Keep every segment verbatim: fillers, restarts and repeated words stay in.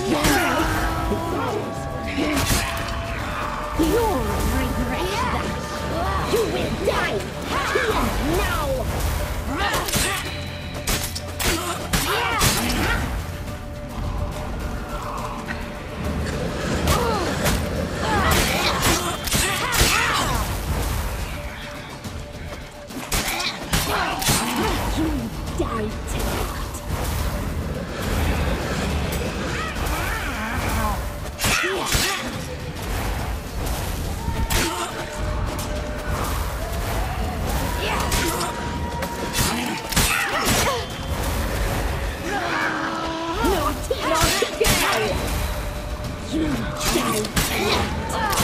You'll regret that. You will die here now. You die tonight. You die tonight.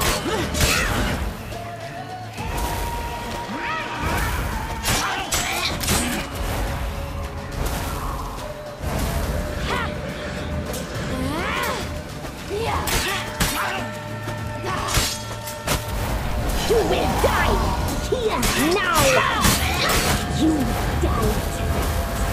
You will die here now. You die tonight.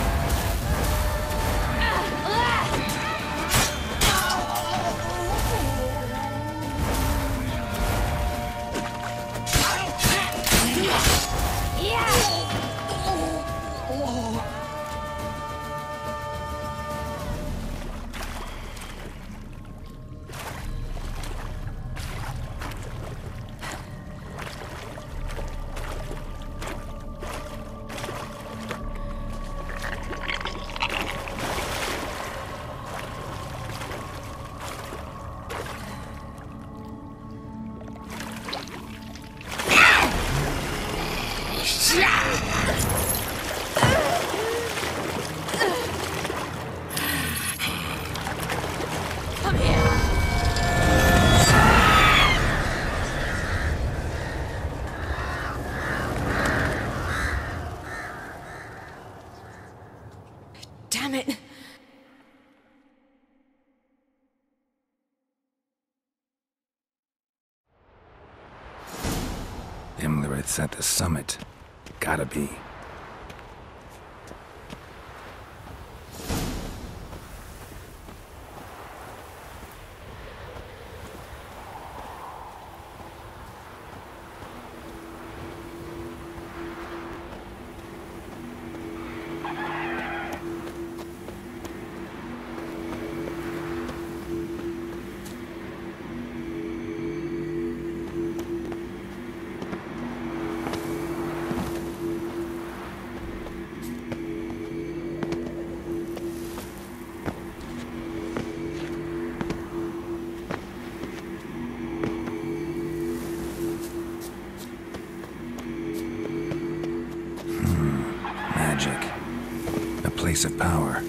Damn it! Imlerith's at the summit. Gotta be. A place of power.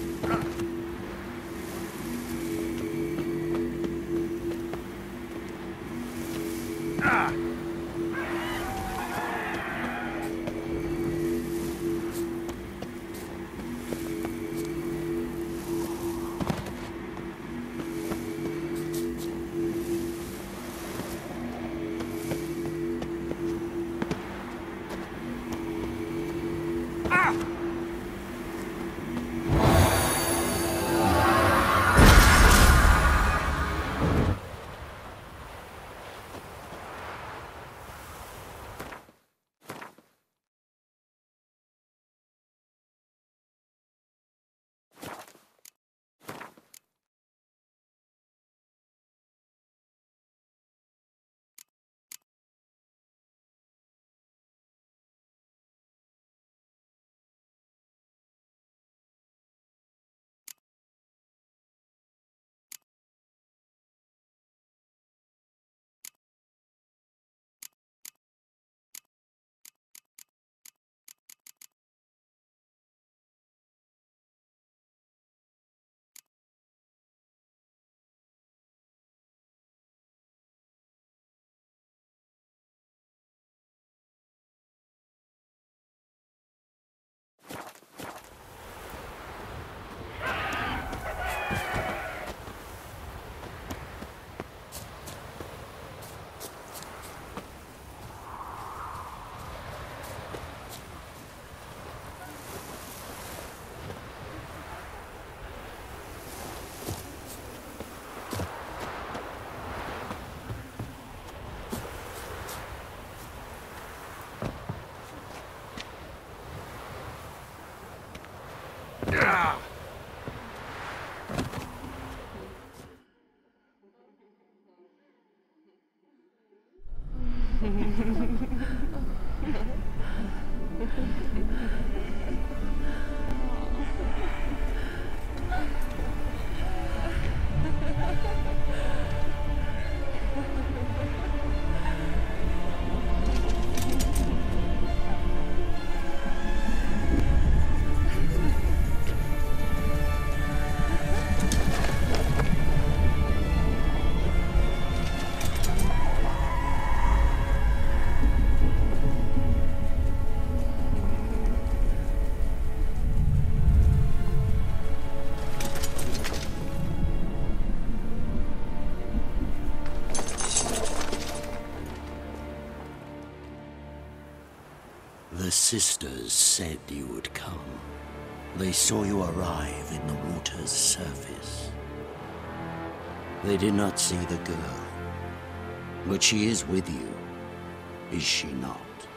sisters said you would come. They saw you arrive in the water's surface. They did not see the girl. But she is with you, is she not?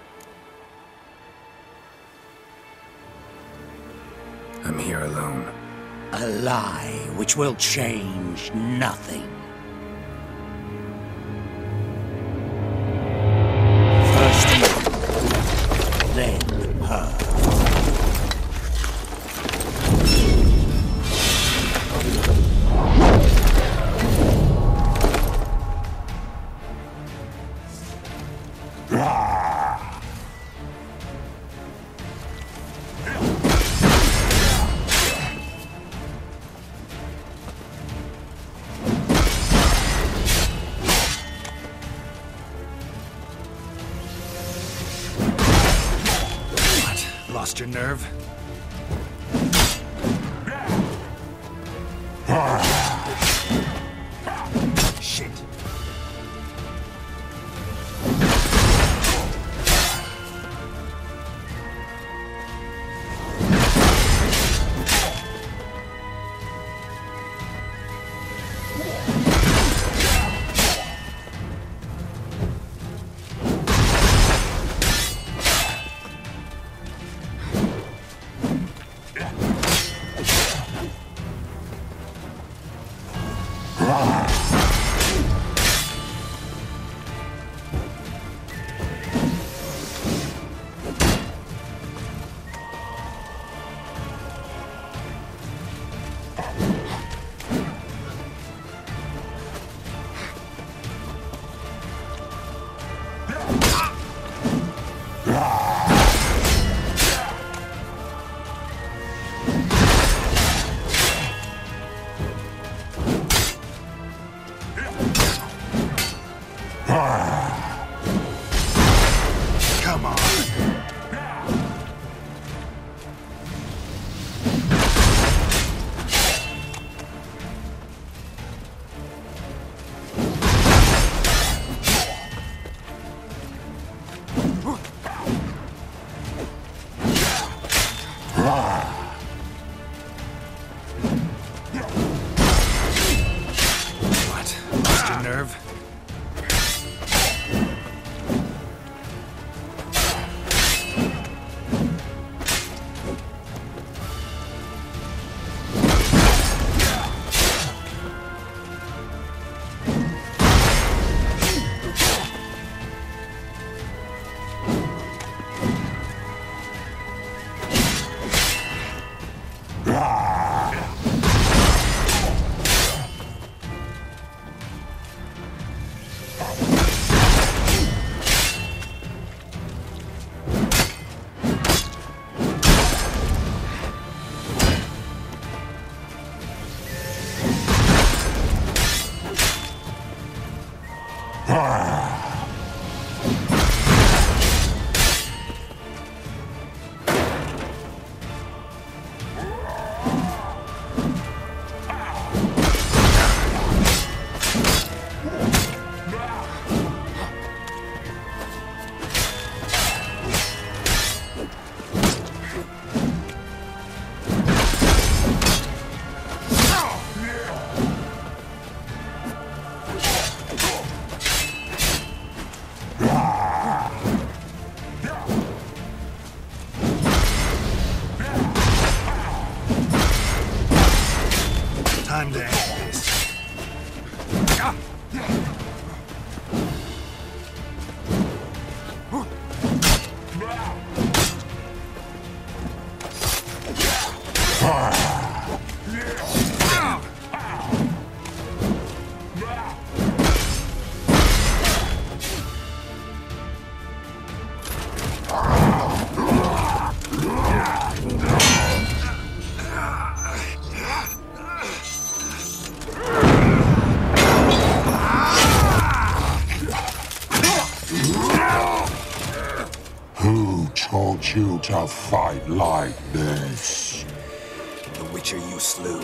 I'm here alone. A lie which will change nothing. First you, then her. Lost your nerve? Shit. Come on. What? Lost your nerve? Time to end this. Ah! Who taught you to fight like this? The Witcher you slew.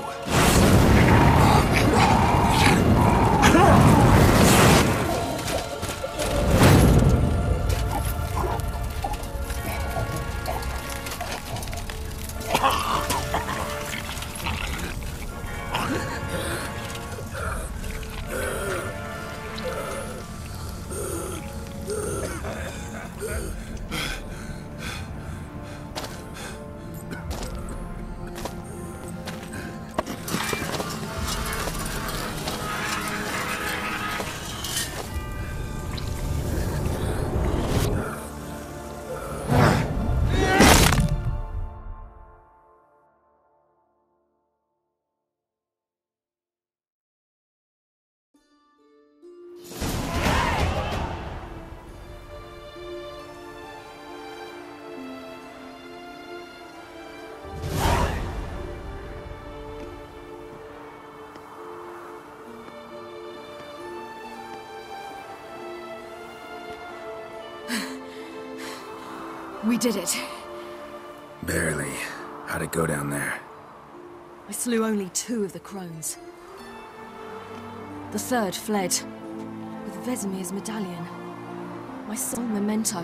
We did it. Barely. How'd it go down there? I slew only two of the crones. The third fled, with Vesemir's medallion. My sole memento.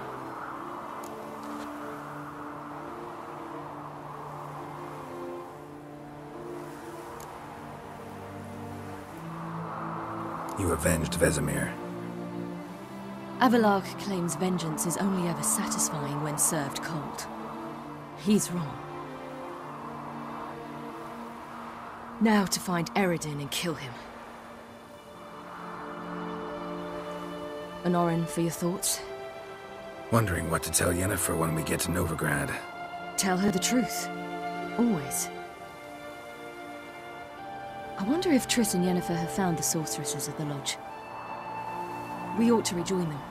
You avenged Vesemir. Avalark claims vengeance is only ever satisfying when served cold. He's wrong. Now to find Eredin and kill him. Honorin, for your thoughts? Wondering what to tell Yennefer when we get to Novigrad. Tell her the truth. Always. I wonder if Triss and Yennefer have found the sorceresses of the Lodge. We ought to rejoin them.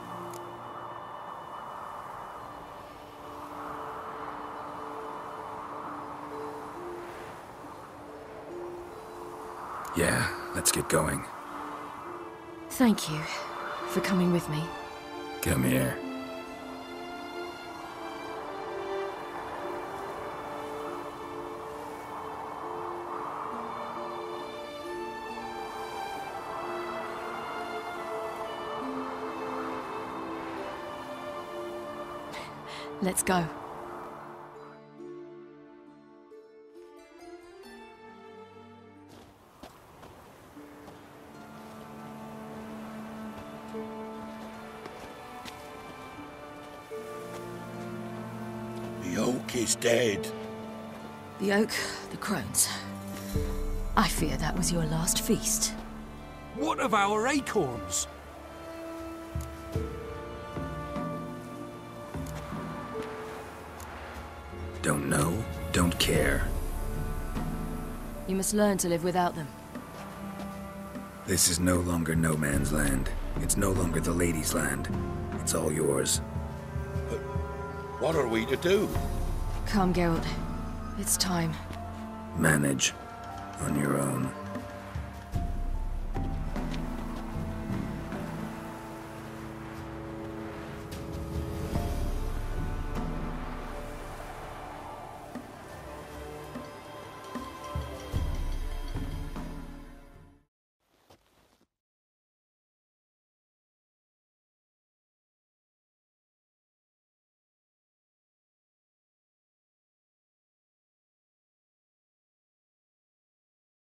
Yeah, let's get going. Thank you for coming with me. Come here. Let's go. The oak is dead. The oak, the crones. I fear that was your last feast. What of our acorns? Don't know, don't care. You must learn to live without them. This is no longer no man's land. It's no longer the lady's land. It's all yours. But what are we to do? Come, Geralt. It's time. Manage on your own.